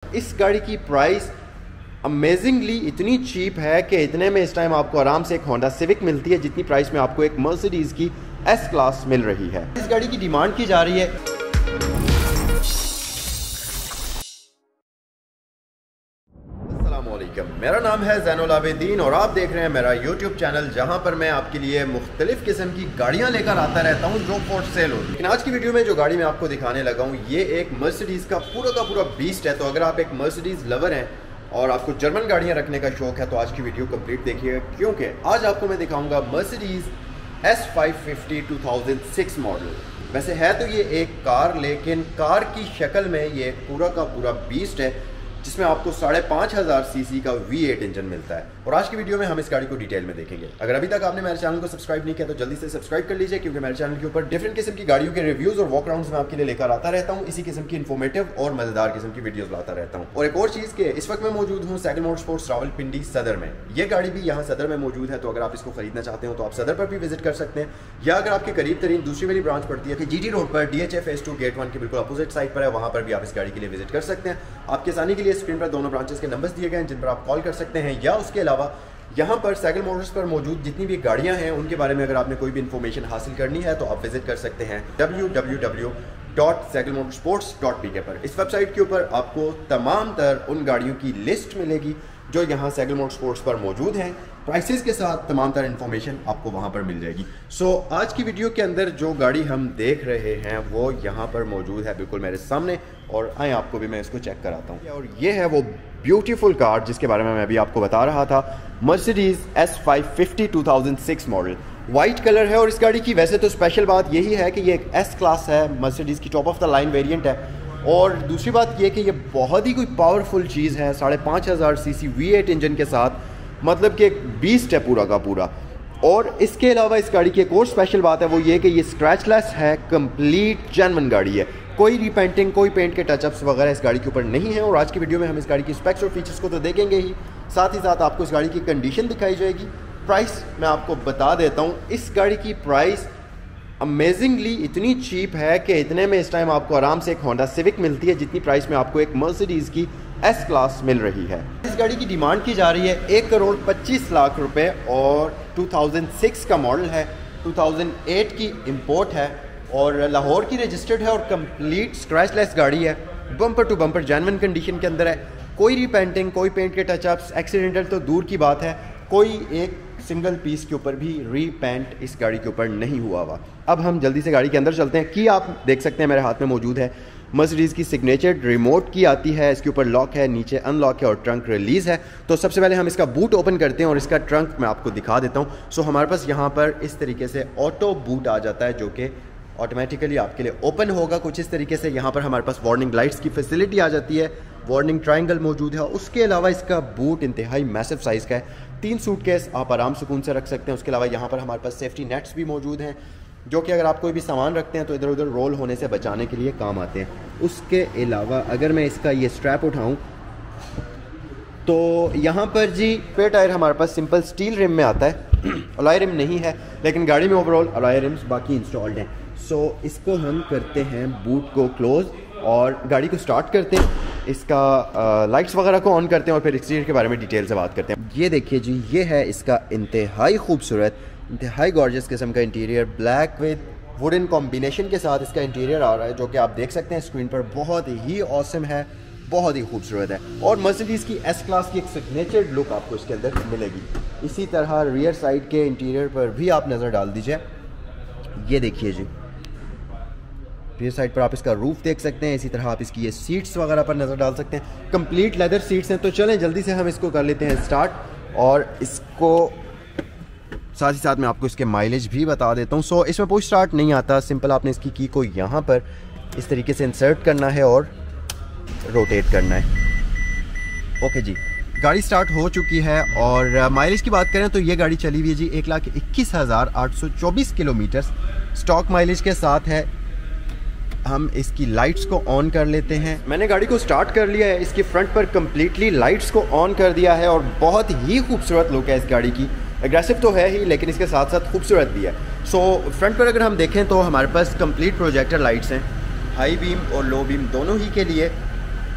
इस गाड़ी की प्राइस अमेजिंगली इतनी चीप है कि इतने में इस टाइम आपको आराम से एक होंडा सिविक मिलती है जितनी प्राइस में आपको एक मर्सिडीज़ की एस क्लास मिल रही है। इस गाड़ी की डिमांड की जा रही है मेरा नाम है ज़ैनुल आबिदीन और आप देख रहे हैं मेरा YouTube चैनल जहां पर मैं आपके लिए मुख्तलिफ किस्म की गाड़ियां लेकर आता रहता हूं जो फॉर सेल होती है। लेकिन आज की वीडियो में जो गाड़ी मैं आपको दिखाने लगा हूं ये एक मर्सिडीज़ का पूरा बीस्ट है। तो अगर आप एक मर्सिडीज़ लवर हैं और आपको जर्मन गाड़ियाँ रखने का शौक है तो आज की वीडियो कंप्लीट देखिएगा, क्योंकि आज आपको मैं दिखाऊँगा मर्सिडीज़ S550 2006 मॉडल। वैसे है तो ये एक कार, लेकिन कार की शक्ल में ये पूरा का पूरा बीस्ट है जिसमें आपको 5500 सीसी का V8 इंजन मिलता है। और आज की वीडियो में हम इस गाड़ी को डिटेल में देखेंगे। अगर अभी तक आपने मेरे चैनल को सब्सक्राइब नहीं किया तो जल्दी से सब्सक्राइब कर लीजिए, क्योंकि मेरे चैनल के ऊपर डिफरेंट किस्म की गाड़ियों के रिव्यूज और वॉक राउंड्स में आपके लिए लेकर आता रहता हूँ। इसी किस्म की इन्फॉर्मेटिव और मजेदार किस्म की वीडियोस लाता रहता हूँ। और एक और चीज़ के इस वक्त मैं मौजूद हूँ सैगल मोटरस्पोर्ट्स रावलपिंडी सदर में। ये गाड़ी भी यहाँ सदर में मौजूद है, तो अगर आप इसको खरीदना चाहते हो तो आप सदर पर भी विजिट कर सकते हैं, या अगर आपके करीब तरीन दूसरी वाली ब्रांच पड़ती है कि GT रोड पर DHA फेज 2 गेट 1 के बिल्कुल अपोजिट साइड पर है, वहाँ पर भी आप इस गाड़ी के लिए विजिट कर सकते हैं। आपकी आसानी के लिए स्क्रीन पर दोनों ब्रांचेस के नंबर्स दिए गए हैं जिन पर आप कॉल कर सकते हैं, या उसके अलावा यहाँ पर सैगल मोटर्स पर मौजूद जितनी भी गाड़ियाँ हैं उनके बारे में अगर आपने कोई भी इन्फॉर्मेशन हासिल करनी है तो आप विजिट कर सकते हैं www.sagalmotorsports.pk पर। इस वेबसाइट के ऊपर आपको तमाम तर उन गाड़ियों की लिस्ट मिलेगी जो यहाँ सैगल मोटरस्पोर्ट्स पर मौजूद हैं, प्राइसेस के साथ तमाम तर इन्फॉर्मेशन आपको वहाँ पर मिल जाएगी। आज की वीडियो के अंदर जो गाड़ी हम देख रहे हैं वो यहाँ पर मौजूद है बिल्कुल मेरे सामने, और आए आपको भी मैं इसको चेक कराता हूँ। और ये है वो ब्यूटीफुल कार जिसके बारे में मैं अभी आपको बता रहा था, Mercedes S550 2006 model. White colour है और इस गाड़ी की वैसे तो स्पेशल बात यही है कि ये एक S क्लास है, मर्सिडीज़ की top of the line variant है। और दूसरी बात ये कि ये बहुत ही कोई पावरफुल चीज़ है, 5500 सीसी V8 इंजन के साथ, मतलब कि एक बीस्ट है पूरा का पूरा। और इसके अलावा इस गाड़ी की एक और स्पेशल बात है वो ये कि ये स्क्रैचलेस है, कंप्लीट जेन्युइन गाड़ी है, कोई रीपेंटिंग कोई पेंट के टचअप्स वगैरह इस गाड़ी के ऊपर नहीं है। और आज की वीडियो में हम इस गाड़ी की स्पेक्स और फीचर्स को तो देखेंगे ही साथ आपको इस गाड़ी की कंडीशन दिखाई जाएगी। प्राइस मैं आपको बता देता हूँ, इस गाड़ी की प्राइस अमेजिंगली इतनी चीप है कि इतने में इस टाइम आपको आराम से एक होंडा सिविक मिलती है जितनी प्राइस में आपको एक मर्सिडीज़ की एस क्लास मिल रही है। इस गाड़ी की डिमांड की जा रही है 1,25,00,000 रुपए और 2006 का मॉडल है, 2008 की इंपोर्ट है और लाहौर की रजिस्टर्ड है और कंप्लीट स्क्रैचलेस गाड़ी है, bumper to bumper genuine condition के अंदर है। कोई रीपेंटिंग कोई पेंट के टचअप्स एक्सीडेंटल तो दूर की बात है, कोई एक सिंगल पीस के ऊपर भी रीपेंट इस गाड़ी के ऊपर नहीं हुआ हुआ। अब हम जल्दी से गाड़ी के अंदर चलते हैं। की आप देख सकते हैं मेरे हाथ में मौजूद है, मर्सिडीज़ की सिग्नेचर रिमोट की आती है, इसके ऊपर लॉक है, नीचे अनलॉक है और ट्रंक रिलीज़ है। तो सबसे पहले हम इसका बूट ओपन करते हैं और इसका ट्रंक मैं आपको दिखा देता हूँ। हमारे पास यहाँ पर इस तरीके से ऑटो बूट आ जाता है जो कि ऑटोमेटिकली आपके लिए ओपन होगा कुछ इस तरीके से। यहाँ पर हमारे पास वार्निंग लाइट्स की फैसिलिटी आ जाती है, वार्निंग ट्रायंगल मौजूद है। उसके अलावा इसका बूट इंतहाई मैसिव साइज़ का है, 3 सूटकेस आप आराम सुकून से रख सकते हैं। उसके अलावा यहाँ पर हमारे पास सेफ्टी नेट्स भी मौजूद हैं जो कि अगर आप कोई भी सामान रखते हैं तो इधर उधर रोल होने से बचाने के लिए काम आते हैं। उसके अलावा अगर मैं इसका ये स्ट्रैप उठाऊँ तो यहाँ पर जी स्पेयर टायर हमारे पास सिंपल स्टील रिम में आता है, अलॉय रिम नहीं है, लेकिन गाड़ी में ओवरऑल अलॉय रिम्स बाकी इंस्टॉल्ड हैं। इसको हम करते हैं बूट को क्लोज और गाड़ी को स्टार्ट करते हैं, इसका लाइट्स वगैरह को ऑन करते हैं और फिर एक्सटीरियर के बारे में डिटेल से बात करते हैं। ये देखिए जी, ये है इसका इंतहाई खूबसूरत इंतहाई गॉर्जियस किस्म का interior, black with wooden combination के साथ इसका इंटीरियर आ रहा है जो कि आप देख सकते हैं स्क्रीन पर, बहुत ही ऑसम है, बहुत ही खूबसूरत है। और मर्सिडीज़ की एस क्लास की एक सिग्नेचर लुक आपको इसके अंदर मिलेगी। इसी तरह रियर साइड के इंटीरियर पर भी आप नज़र डाल दीजिए। ये देखिए जी, रियर साइड पर आप इसका रूफ देख सकते हैं, इसी तरह आप इसकी ये सीट्स वगैरह पर नज़र डाल सकते हैं, कंप्लीट लेदर सीट्स हैं। तो चलें जल्दी से हम इसको कर लेते हैं स्टार्ट और इसको साथ ही साथ मैं आपको इसके माइलेज भी बता देता हूँ। इसमें पुश स्टार्ट नहीं आता, सिंपल आपने इसकी की को यहाँ पर इस तरीके से इंसर्ट करना है और रोटेट करना है। ओके जी, गाड़ी स्टार्ट हो चुकी है और माइलेज की बात करें तो ये गाड़ी चली हुई है जी 1,21,824 किलोमीटर स्टॉक माइलेज के साथ है। हम इसकी लाइट्स को ऑन कर लेते हैं। मैंने गाड़ी को स्टार्ट कर लिया है, इसकी फ्रंट पर कम्प्लीटली लाइट्स को ऑन कर दिया है और बहुत ही खूबसूरत लुक है इस गाड़ी की। एग्रेसिव तो है ही लेकिन इसके साथ साथ खूबसूरत भी है। फ्रंट पर अगर हम देखें तो हमारे पास कंप्लीट प्रोजेक्टर लाइट्स हैं, हाई बीम और लो बीम दोनों ही के लिए।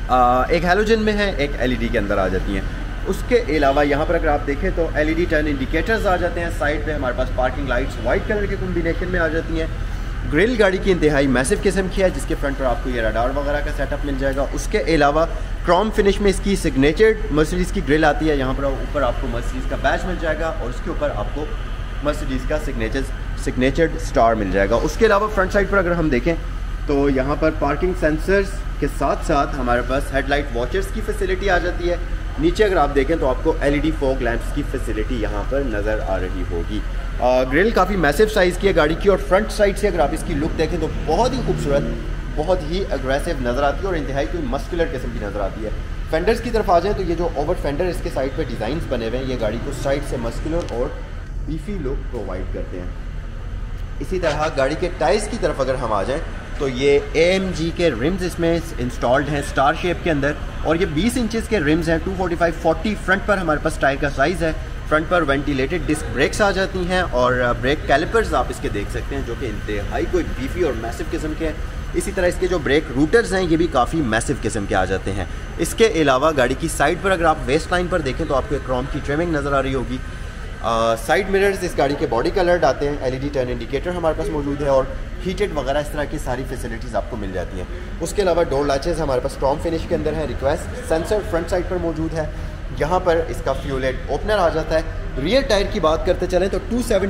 एक हैलोजन में है, एक एलईडी के अंदर आ जाती हैं। उसके अलावा यहाँ पर अगर आप देखें तो एलईडी टर्न इंडिकेटर्स आ जाते हैं। साइड पे हमारे पास पार्किंग लाइट्स वाइट कलर के कॉम्बिनेशन में आ जाती हैं। ग्रिल गाड़ी की इंतहाई मैसिव किस्म की है, जिसके फ्रंट पर आपको ये रडार वगैरह का सेटअप मिल जाएगा। उसके अलावा क्रोम फिनिश में इसकी सिग्नेचर्ड मर्सिडीज़ की ग्रिल आती है। यहाँ पर ऊपर आपको मर्सिडीज़ का बैच मिल जाएगा और उसके ऊपर आपको मर्सिडीज़ का सिग्नेचर्ड स्टार मिल जाएगा। उसके अलावा फ्रंट साइड पर अगर हम देखें तो यहाँ पर पार्किंग सेंसर्स के साथ साथ हमारे पास हेडलाइट वॉचर्स की फैसिलिटी आ जाती है। नीचे अगर आप देखें तो आपको एलईडी फॉग लैंप्स की फैसिलिटी यहाँ पर नज़र आ रही होगी। ग्रिल काफ़ी मैसिव साइज़ की है गाड़ी की, और फ्रंट साइड से अगर आप इसकी लुक देखें तो बहुत ही खूबसूरत, बहुत ही अग्रेसिव नज़र आती है और इंतहाई कोई मस्कुलर किस्म की नज़र आती है। फेंडर्स की तरफ आ जाएँ तो ये जो ओवर फेंडर इसके साइड पर डिज़ाइन बने हुए हैं, ये गाड़ी को साइड से मस्कुलर और बीफी लुक प्रोवाइड करते हैं। इसी तरह गाड़ी के टायर्स की तरफ अगर हम आ जाएँ तो ये AMG के रिम्स इसमें इंस्टॉल्ड हैं स्टार शेप के अंदर, और ये 20 इंचेस के रिम्स हैं। 245/40 फ्रंट पर हमारे पास टायर का साइज़ है। फ्रंट पर वेंटिलेटेड डिस्क ब्रेक्स आ जाती हैं और ब्रेक कैलिपर्स आप इसके देख सकते हैं, जो कि इंतहाई कोई बीफी और मैसिव किस्म के हैं। इसी तरह इसके जो ब्रेक रूटर्स हैं ये भी काफ़ी मैसिव किस्म के आ जाते हैं। इसके अलावा गाड़ी की साइड पर अगर आप वेस्ट लाइन पर देखें तो आपको एक क्रोम की ट्रिमिंग नज़र आ रही होगी। साइड मिरर्स इस गाड़ी के बॉडी कलर्ड आते हैं। एलईडी टर्न इंडिकेटर हमारे पास मौजूद है और हीटेड वगैरह इस तरह की सारी फैसिलिटीज़ आपको मिल जाती हैं। उसके अलावा डोर लैचेस हमारे पास स्ट्रॉन्ग फिनिश के अंदर है। रिक्वेस्ट सेंसर फ्रंट साइड पर मौजूद है। यहाँ पर इसका फ्यूल हेड ओपनर आ जाता है। रियर टायर की बात करते चलें तो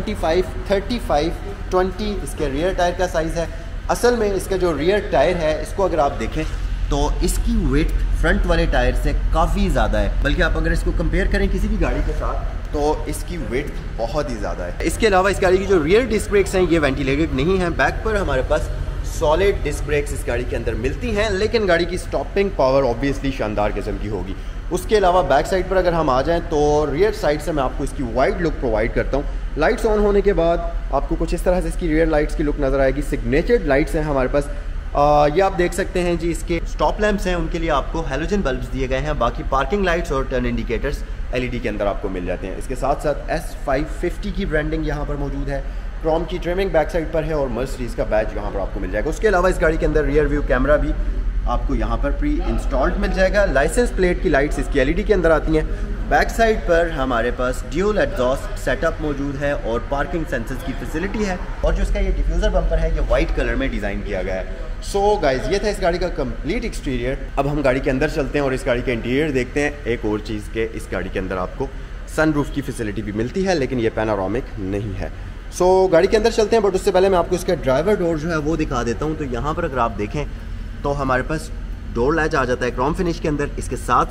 275/35/20 इसके रियर टायर का साइज़ है। असल में इसका जो रियर टायर है इसको अगर आप देखें तो इसकी वेट फ्रंट वाले टायर से काफ़ी ज़्यादा है, बल्कि आप अगर इसको कंपेयर करें किसी भी गाड़ी के साथ तो इसकी वेट बहुत ही ज़्यादा है। इसके अलावा इस गाड़ी की जो रियर डिस्क ब्रेक्स हैं ये वेंटिलेटेड नहीं हैं। बैक पर हमारे पास सॉलिड डिस्क ब्रेक्स इस गाड़ी के अंदर मिलती हैं, लेकिन गाड़ी की स्टॉपिंग पावर ऑब्वियसली शानदार किस्म की होगी। उसके अलावा बैक साइड पर अगर हम आ जाएं तो रियर साइड से मैं आपको इसकी वाइड लुक प्रोवाइड करता हूँ। लाइट्स ऑन होने के बाद आपको कुछ इस तरह से इसकी रियर लाइट्स की लुक नज़र आएगी। सिग्नेचर्ड लाइट्स हैं हमारे पास। ये आप देख सकते हैं जी, इसके स्टॉप लैंप्स हैं उनके लिए आपको हैलोजन बल्ब्स दिए गए हैं। बाकी पार्किंग लाइट्स और टर्न इंडिकेटर्स एलईडी के अंदर आपको मिल जाते हैं। इसके साथ साथ S550 की ब्रांडिंग यहाँ पर मौजूद है। क्रोम की ट्रिमिंग बैक साइड पर है और मर्सिडीज़ का बैच यहाँ पर आपको मिल जाएगा। उसके अलावा इस गाड़ी के अंदर रियर व्यू कैमरा भी आपको यहाँ पर प्री इंस्टॉल्ड मिल जाएगा। लाइसेंस प्लेट की लाइट्स इसकी एलईडी के अंदर आती हैं। बैक साइड पर हमारे पास ड्यूल एग्जॉस्ट सेटअप मौजूद है और पार्किंग सेंसर्स की फैसिलिटी है, और जो इसका ये डिफ्यूज़र बम्पर है ये वाइट कलर में डिज़ाइन किया गया है। सो गाइज, ये था इस गाड़ी का कंप्लीट एक्सटीरियर। अब हम गाड़ी के अंदर चलते हैं और इस गाड़ी के इंटीरियर देखते हैं। एक और चीज़ के इस गाड़ी के अंदर आपको सनरूफ की फैसिलिटी भी मिलती है, लेकिन ये पैनोरामिक नहीं है। सो गाड़ी के अंदर चलते हैं, बट उससे पहले मैं आपको इसका ड्राइवर डोर जो है वो दिखा देता हूँ। तो यहाँ पर अगर आप देखें तो हमारे पास डोर लैच आ जाता है क्रोम फिनिश के अंदर। इसके साथ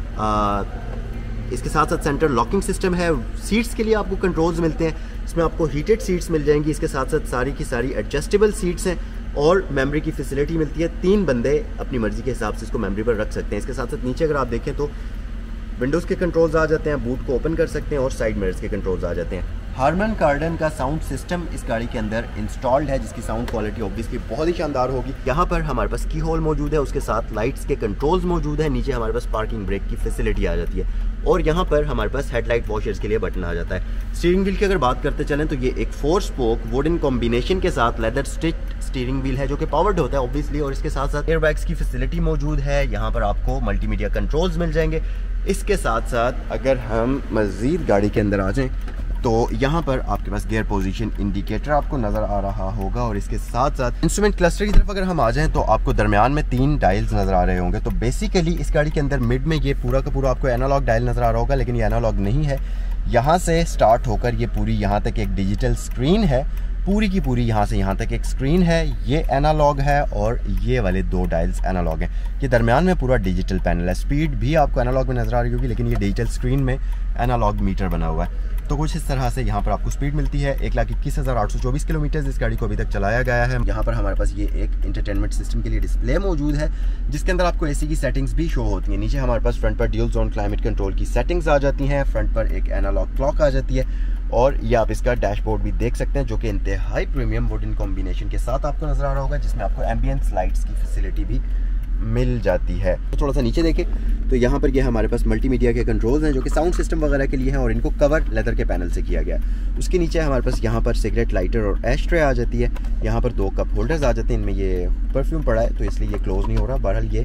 साथ सेंटर लॉकिंग सिस्टम है। सीट्स के लिए आपको कंट्रोल्स मिलते हैं। इसमें आपको हीटेड सीट्स मिल जाएंगी। इसके साथ साथ सारी की सारी एडजस्टेबल सीट्स हैं और मेमोरी की फैसिलिटी मिलती है। 3 बंदे अपनी मर्जी के हिसाब से इसको मेमोरी पर रख सकते हैं। इसके साथ साथ नीचे अगर आप देखें तो विंडोज़ के कंट्रोल्स आ जाते हैं, बूट को ओपन कर सकते हैं और साइड मिरर्स के कंट्रोल्स आ जाते हैं। हार्मन कार्डन का साउंड सिस्टम इस गाड़ी के अंदर इंस्टॉल्ड है, जिसकी साउंड क्वालिटी ऑब्वियसली बहुत ही शानदार होगी। यहाँ पर हमारे पास की होल मौजूद है, उसके साथ लाइट्स के कंट्रोल्स मौजूद है। नीचे हमारे पास पार्किंग ब्रेक की फैसिलिटी आ जाती है और यहाँ पर हमारे पास हेडलाइट वॉशर्स के लिए बटन आ जाता है। स्टीयरिंग व्हील की अगर बात करते चलें तो ये एक 4 स्पोक वुडन कॉम्बिनेशन के साथ लेदर स्टिच स्टीयरिंग व्हील है, जो कि पावर्ड होता है ऑब्वियसली, और इसके साथ साथ एयरबैग्स की फैसिलिटी मौजूद है। यहाँ पर आपको मल्टीमीडिया कंट्रोल्स मिल जाएंगे। इसके साथ साथ अगर हम मज़ीद गाड़ी के अंदर आ जाएं तो यहाँ पर आपके पास गियर पोजीशन इंडिकेटर आपको नज़र आ रहा होगा, और इसके साथ साथ इंस्ट्रूमेंट क्लस्टर की तरफ अगर हम आ जाएं तो आपको दरमियान में 3 डायल्स नज़र आ रहे होंगे। तो बेसिकली इस गाड़ी के अंदर मिड में ये पूरा का पूरा आपको एनालॉग डायल नज़र आ रहा होगा, लेकिन ये एनालॉग नहीं है। यहाँ से स्टार्ट होकर ये पूरी यहाँ तक एक डिजिटल स्क्रीन है, पूरी की पूरी यहाँ से यहाँ तक एक स्क्रीन है, ये एनालॉग है और ये वाले 2 डायल्स एनालॉग हैं। ये दरमियान में पूरा डिजिटल पैनल है। स्पीड भी आपको एनालॉग में नज़र आ रही होगी, लेकिन ये डिजिटल स्क्रीन में एनालॉग मीटर बना हुआ है। तो कुछ इस तरह से यहाँ पर आपको स्पीड मिलती है। 1,21,824 किलोमीटर इस गाड़ी को अभी तक चलाया गया है। यहाँ पर हमारे पास ये एक इंटरटेनमेंट सिस्टम के लिए डिस्प्ले मौजूद है, जिसके अंदर आपको एसी की सेटिंग्स भी शो होती हैं। नीचे हमारे पास फ्रंट पर ड्यूल जोन क्लाइमेट कंट्रोल की सेटिंग्स आ जाती हैं। फ्रंट पर एक एनालॉग क्लॉक आ जाती है और ये आप इसका डैशबोर्ड भी देख सकते हैं, जो कि इंतहाई प्रीमियम वुडन कॉम्बिनेशन के साथ आपको नजर आ रहा होगा, जिसमें आपको एम्बियंस लाइट्स की फैसिलिटी भी मिल जाती है। तो थोड़ा सा नीचे देखें तो यहाँ पर ये हमारे पास मल्टीमीडिया के कंट्रोल्स हैं, जो कि साउंड सिस्टम वगैरह के लिए हैं, और इनको कवर लेदर के पैनल से किया गया है। उसके नीचे हमारे पास यहाँ पर सिगरेट लाइटर और एश ट्रे आ जाती है। यहाँ पर 2 कप होल्डर्स आ जाते हैं। इनमें ये परफ्यूम पड़ा है तो इसलिए ये क्लोज नहीं हो रहा। बहरहाल ये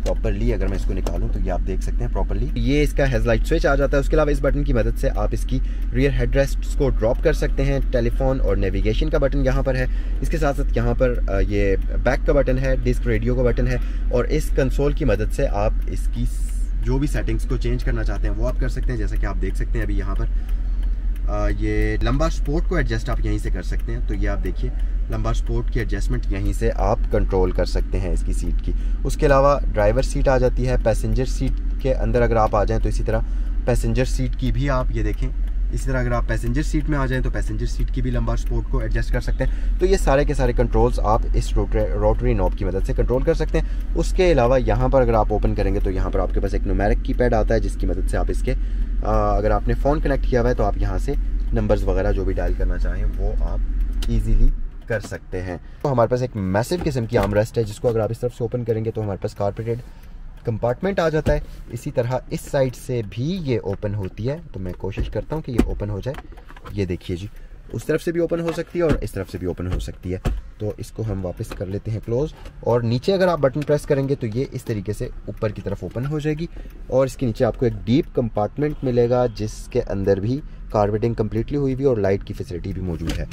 प्रॉपरली अगर मैं इसको निकालूं तो ये आप देख सकते हैं प्रॉपरली ये इसका हेडलाइट स्विच आ जाता है। उसके अलावा इस बटन की मदद से आप इसकी रियर हेडरेस्ट को ड्रॉप कर सकते हैं। टेलीफोन और नेविगेशन का बटन यहाँ पर है। इसके साथ साथ यहाँ पर ये बैक का बटन है, डिस्क रेडियो का बटन है और इस कंसोल की मदद से आप इसकी जो भी सेटिंग्स को चेंज करना चाहते हैं वो आप कर सकते हैं। जैसा कि आप देख सकते हैं अभी यहाँ पर ये लंबा स्पोर्ट को एडजस्ट आप यहीं से कर सकते हैं। तो ये आप देखिए लंबा स्पोर्ट की एडजस्टमेंट यहीं से आप कंट्रोल कर सकते हैं इसकी सीट की। उसके अलावा ड्राइवर सीट आ जाती है। पैसेंजर सीट के अंदर अगर आप आ जाएं तो इसी तरह पैसेंजर सीट की भी आप ये देखें, इसी तरह अगर आप पैसेंजर सीट में आ जाएं तो पैसेंजर सीट की भी लंबा स्पोर्ट को एडजस्ट कर सकते हैं। तो ये सारे के सारे कंट्रोल्स आप इस रोटरी नॉब की मदद से कंट्रोल कर सकते हैं। उसके अलावा यहाँ पर अगर आप ओपन करेंगे तो यहाँ पर आपके पास एक न्यूमेरिक कीपैड आता है जिसकी मदद से आप इसके अगर आपने फ़ोन कनेक्ट किया हुआ है तो आप यहाँ से नंबर्स वगैरह जो भी डायल करना चाहें वो आप ईजीली कर सकते हैं। तो हमारे पास एक मैसिव किस्म की आर्मरेस्ट है जिसको अगर आप इस तरफ से ओपन करेंगे तो हमारे पास कारपेटेड कंपार्टमेंट आ जाता है। इसी तरह इस साइड से भी ये ओपन होती है। तो मैं कोशिश करता हूँ कि ये ओपन हो जाए। ये देखिए जी, उस तरफ से भी ओपन हो सकती है और इस तरफ से भी ओपन हो सकती है। तो इसको हम वापस कर लेते हैं क्लोज और नीचे अगर आप बटन प्रेस करेंगे तो ये इस तरीके से ऊपर की तरफ ओपन हो जाएगी और इसके नीचे आपको एक डीप कंपार्टमेंट मिलेगा जिसके अंदर भी कार्पेटिंग कम्प्लीटली हुई हुई और लाइट की फैसिलिटी भी मौजूद है।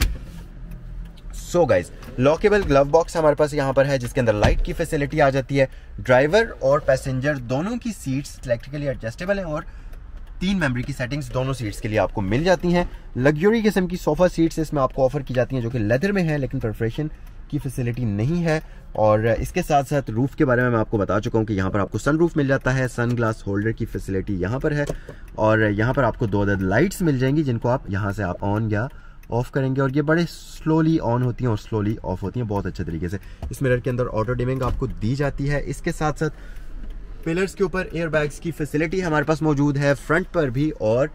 So guys, lockable glove box हमारे पास यहाँ पर है जिसके अंदर लाइट की फैसिलिटी आ जाती है। ड्राइवर और पैसेंजर दोनों की सीट्स इलेक्ट्रिकली एडजस्टेबल है और 3 मेमोरी की सेटिंग्स दोनों सीट्स के लिए आपको मिल जाती हैं। लग्जरी किस्म की सोफा सीट्स इसमें आपको ऑफर की जाती हैं जो कि लेदर में है लेकिन परफोरेशन की फैसिलिटी नहीं है। और इसके साथ साथ रूफ के बारे में मैं आपको बता चुका हूँ कि यहाँ पर आपको सन रूफ मिल जाता है। सन ग्लास होल्डर की फैसिलिटी यहाँ पर है और यहाँ पर आपको 2 अदद लाइट्स मिल जाएंगी जिनको आप यहाँ से आप ऑन या ऑफ करेंगे और ये बड़े स्लोली ऑन होती हैं और स्लोली ऑफ होती हैं बहुत अच्छे तरीके से। इस मिरर के अंदर ऑटो डिमिंग आपको दी जाती है। इसके साथ साथ पिलर्स के ऊपर एयर बैग्स की फैसिलिटी हमारे पास मौजूद है, फ्रंट पर भी और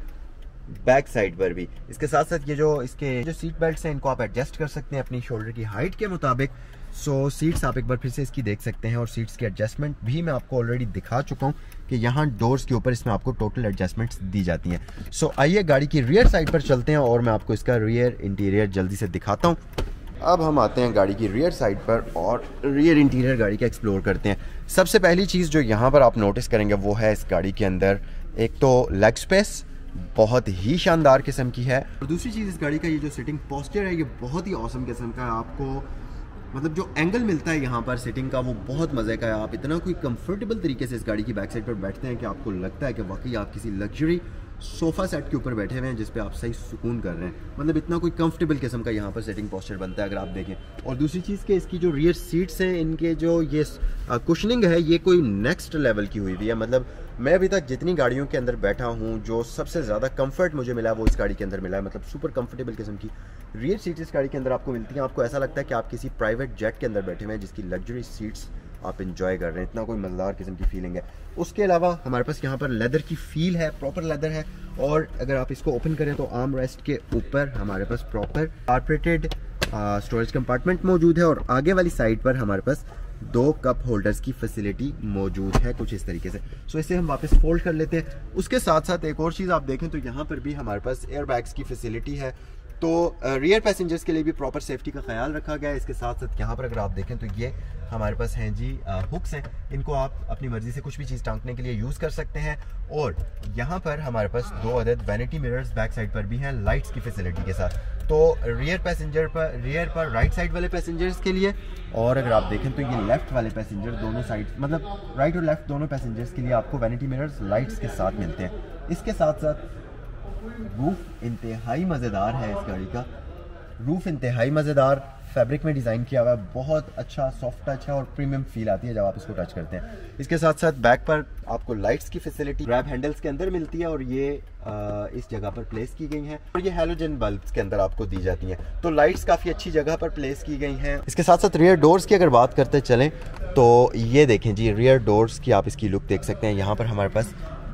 बैक साइड पर भी। इसके साथ साथ ये जो इसके जो सीट बेल्ट्स हैं इनको आप एडजस्ट कर सकते हैं अपनी शोल्डर की हाइट के मुताबिक। सो सीट्स आप एक बार फिर से इसकी देख सकते हैं और सीट्स की एडजस्टमेंट भी मैं आपको ऑलरेडी दिखा चुका हूँ कि यहाँ डोर्स के ऊपर इसमें आपको टोटल एडजस्टमेंट्स दी जाती हैं। सो आइए गाड़ी की रियर साइड पर चलते हैं और मैं आपको इसका रियर इंटीरियर जल्दी से दिखाता हूँ। अब हम आते हैं गाड़ी की रियर साइड पर और रियर इंटीरियर गाड़ी का एक्सप्लोर करते हैं। सबसे पहली चीज़ जो यहाँ पर आप नोटिस करेंगे वो है इस गाड़ी के अंदर एक तो लेग स्पेस बहुत ही शानदार किस्म की है और दूसरी चीज़ इस गाड़ी का ये जो सिटिंग पोस्चर है ये बहुत ही औसम किस्म का है। आपको मतलब जो एंगल मिलता है यहाँ पर सिटिंग का वो बहुत मज़े का है। आप इतना कोई कंफर्टेबल तरीके से इस गाड़ी की बैक साइड पर बैठते हैं कि आपको लगता है कि वाकई आप किसी लग्जरी सोफ़ा सेट के ऊपर बैठे हुए हैं जिस पे आप सही सुकून कर रहे हैं। मतलब इतना कोई कंफर्टेबल किस्म का यहाँ पर सेटिंग पोस्चर बनता है अगर आप देखें। और दूसरी चीज़ कि इसकी जो रियर सीट्स हैं इनके जो ये कुशनिंग है ये कोई नेक्स्ट लेवल की हुई है। मतलब मैं अभी तक जितनी गाड़ियों के अंदर बैठा हूँ जो सबसे ज़्यादा कंफर्ट मुझे मिला वो इस गाड़ी के अंदर मिला है। मतलब सुपर कंफर्टेबल किस्म की रियर सीट्स इस गाड़ी के अंदर आपको मिलती हैं। आपको ऐसा लगता है कि आप किसी प्राइवेट जेट के अंदर बैठे हुए हैं जिसकी लग्जरी सीट्स आप इंजॉय कर रहे हैं। इतना कोई मज़ेदार किस्म की फीलिंग है। उसके अलावा हमारे पास यहाँ पर लेदर की फील है, प्रॉपर लेदर है। और अगर आप इसको ओपन करें तो आर्म रेस्ट के ऊपर हमारे पास प्रॉपर कारपेटेड स्टोरेज कंपार्टमेंट मौजूद है और आगे वाली साइड पर हमारे पास 2 कप होल्डर्स की फैसिलिटी मौजूद है कुछ इस तरीके से। सो इसे हम वापस फोल्ड कर लेते हैं। उसके साथ साथ एक और चीज़ आप देखें तो यहाँ पर भी हमारे पास एयर बैग्स की फैसिलिटी है। तो रियर पैसेंजर्स के लिए भी प्रॉपर सेफ्टी का ख्याल रखा गया है। इसके साथ साथ यहाँ पर अगर आप देखें तो ये हमारे पास हैं जी हुक्स हैं। इनको आप अपनी मर्जी से कुछ भी चीज़ टांगने के लिए यूज़ कर सकते हैं। और यहाँ पर हमारे पास 2 अदद वैनिटी मिरर्स बैक साइड पर भी हैं लाइट्स की फैसिलिटी के साथ। तो रियर पर राइट साइड वाले पैसेंजर्स के लिए और अगर आप देखें तो ये लेफ्ट वाले पैसेंजर दोनों साइड मतलब राइट और लेफ्ट दोनों पैसेंजर्स के लिए आपको वैनिटी मिरर्स लाइट्स के साथ मिलते हैं। इसके साथ साथ रूफ इंतहाई मज़ेदार है। इस गाड़ी का रूफ इंतहाई मज़ेदार फैब्रिक में डिज़ाइन किया हुआ है, बहुत अच्छा सॉफ्ट टच है और प्रीमियम फील आती है जब आप इसको टच करते हैं। इसके साथ साथ बैक पर आपको लाइट्स की फैसिलिटी ग्रैब हैंडल्स के अंदर मिलती है और ये इस जगह पर प्लेस की गई हैं और ये हैलोजन बल्ब्स के अंदर आपको दी जाती हैं। तो लाइट्स काफ़ी अच्छी जगह पर प्लेस की गई हैं। इसके साथ साथ रियर डोर्स की अगर बात करते चलें तो ये देखें जी, रियर डोर्स की आप इसकी लुक देख सकते हैं। यहाँ पर हमारे पास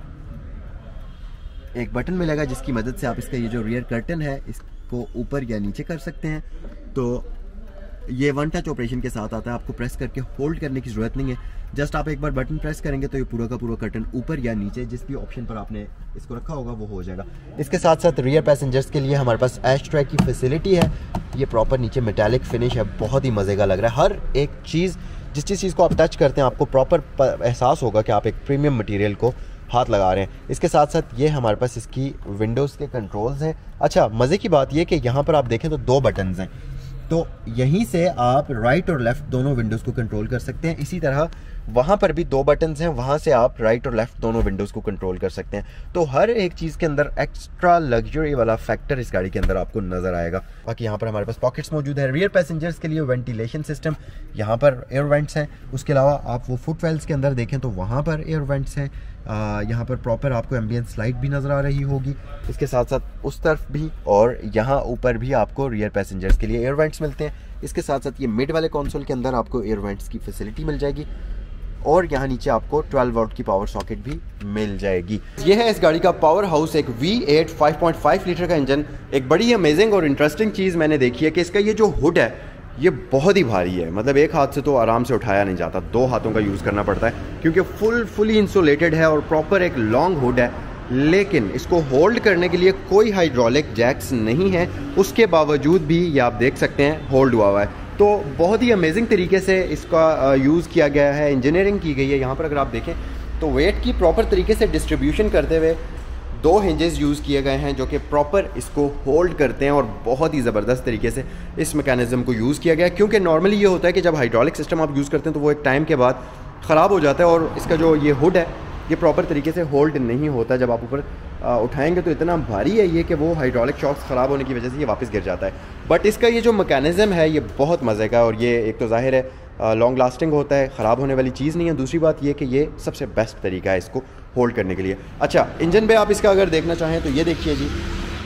एक बटन मिलेगा जिसकी मदद से आप इसका ये जो रियर कर्टन है इसको ऊपर या नीचे कर सकते हैं। तो ये वन टच ऑपरेशन के साथ आता है, आपको प्रेस करके होल्ड करने की ज़रूरत नहीं है। जस्ट आप एक बार बटन प्रेस करेंगे तो ये पूरा का पूरा कर्टन ऊपर या नीचे जिस भी ऑप्शन पर आपने इसको रखा होगा वो हो जाएगा। इसके साथ साथ रियर पैसेंजर्स के लिए हमारे पास एश ट्रैक की फैसिलिटी है। ये प्रॉपर नीचे मेटालिक फिनिश है, बहुत ही मज़े का लग रहा है। हर एक चीज़ जिस चीज़ को आप टच करते हैं आपको प्रॉपर एहसास होगा कि आप एक प्रीमियम मटेरियल को हाथ लगा रहे हैं। इसके साथ साथ ये हमारे पास इसकी विंडोज़ के कंट्रोल्स हैं। अच्छा, मज़े की बात ये कि यहाँ पर आप देखें तो 2 बटन्स हैं, तो यहीं से आप राइट और लेफ़्ट दोनों विंडोज़ को कंट्रोल कर सकते हैं। इसी तरह वहाँ पर भी 2 बटन्स हैं, वहाँ से आप राइट और लेफ़्ट दोनों विंडोज़ को कंट्रोल कर सकते हैं। तो हर एक चीज़ के अंदर एक्स्ट्रा लग्जरी वाला फैक्टर इस गाड़ी के अंदर आपको नज़र आएगा। बाकी यहाँ पर हमारे पास पॉकेट्स मौजूद है, रियर पैसेंजर्स के लिए वेंटिलेशन सिस्टम, यहाँ पर एयर वेंट्स हैं। उसके अलावा आप वो फुट वेल्स के अंदर देखें तो वहाँ पर एयर वेंट्स हैं। यहाँ पर प्रॉपर आपको एम्बियंस लाइट भी नज़र आ रही होगी। इसके साथ साथ उस तरफ भी और यहाँ ऊपर भी आपको रियर पैसेंजर्स के लिए एयर वेंट्स मिलते हैं। इसके साथ साथ ये मिड वाले कंसोल के अंदर आपको एयर वेंट्स की फैसिलिटी मिल जाएगी और यहाँ नीचे आपको 12 वोल्ट की पावर सॉकेट भी मिल जाएगी। ये है इस गाड़ी का पावर हाउस, एक V8 5.5 लीटर का इंजन। एक बड़ी अमेजिंग और इंटरेस्टिंग चीज़ मैंने देखी है कि इसका ये जो हुड है ये बहुत ही भारी है, मतलब एक हाथ से तो आराम से उठाया नहीं जाता, 2 हाथों का यूज़ करना पड़ता है क्योंकि फुली इंसुलेटेड है और प्रॉपर एक लॉन्ग हुड है। लेकिन इसको होल्ड करने के लिए कोई हाइड्रोलिक जैक्स नहीं है, उसके बावजूद भी ये आप देख सकते हैं होल्ड हुआ है। तो बहुत ही अमेजिंग तरीके से इसका यूज़ किया गया है, इंजीनियरिंग की गई है। यहाँ पर अगर आप देखें तो वेट की प्रॉपर तरीके से डिस्ट्रीब्यूशन करते हुए 2 हिंजेस यूज़ किए गए हैं जो कि प्रॉपर इसको होल्ड करते हैं और बहुत ही ज़बरदस्त तरीके से इस मैकेनिज़्म को यूज़ किया गया है। क्योंकि नॉर्मली ये होता है कि जब हाइड्रोलिक सिस्टम आप यूज़ करते हैं तो वो एक टाइम के बाद ख़राब हो जाता है और इसका जो ये हुड है ये प्रॉपर तरीके से होल्ड नहीं होता। जब आप ऊपर उठाएंगे तो इतना भारी है ये कि वो हाइड्रोलिक शॉक्स ख़राब होने की वजह से ये वापस गिर जाता है। बट इसका ये जो मैकेनिज़्म है ये बहुत मज़े का है और ये एक तो ज़ाहिर है लॉन्ग लास्टिंग होता है, ख़राब होने वाली चीज़ नहीं है। दूसरी बात ये कि ये सबसे बेस्ट तरीका है इसको होल्ड करने के लिए। अच्छा, इंजन पे आप इसका अगर देखना चाहें तो ये देखिए जी,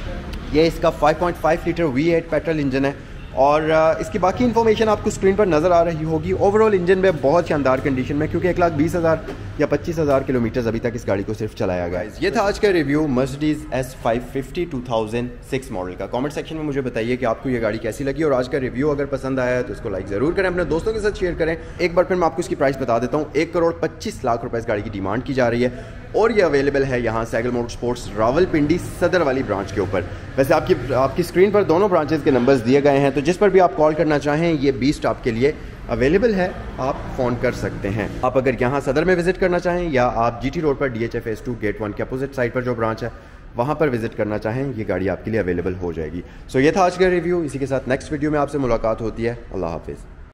ये इसका 5.5 लीटर V8 पेट्रोल इंजन है और इसकी बाकी इन्फॉर्मेशन आपको स्क्रीन पर नज़र आ रही होगी। ओवरऑल इंजन में बहुत शानदार कंडीशन में, क्योंकि 1,20,000 या 25,000 किलोमीटर अभी तक इस गाड़ी को सिर्फ चलाया गया है। ये था आज का रिव्यू मर्सिडीज़ S550 2006 मॉडल का। कमेंट सेक्शन में मुझे बताइए कि आपको ये गाड़ी कैसी लगी और आज का रिव्यू अगर पसंद आया है तो इसको लाइक ज़रूर करें, अपने दोस्तों के साथ शेयर करें। एक बार फिर मैं आपको इसकी प्राइस बता देता हूँ, 1,25,00,000 रुपये इस गाड़ी की डिमांड की जा रही है और ये अवेलेबल है यहाँ सैगल मोटरस्पोर्ट्स रावलपिंडी सदर वाली ब्रांच के ऊपर। वैसे आपकी स्क्रीन पर दोनों ब्रांचेस के नंबर्स दिए गए हैं, तो जिस पर भी आप कॉल करना चाहें ये 20 आपके लिए अवेलेबल है, आप फ़ोन कर सकते हैं। आप अगर यहाँ सदर में विजिट करना चाहें या आप GT रोड पर DHA Phase 2 गेट 1 के अपोजिट साइड पर जो ब्रांच है वहाँ पर विजिट करना चाहें, ये गाड़ी आपके लिए अवेलेबल हो जाएगी। सो ये था आज का रिव्यू। इसी के साथ नेक्स्ट वीडियो में आपसे मुलाकात होती है। अल्लाह हाफिज़।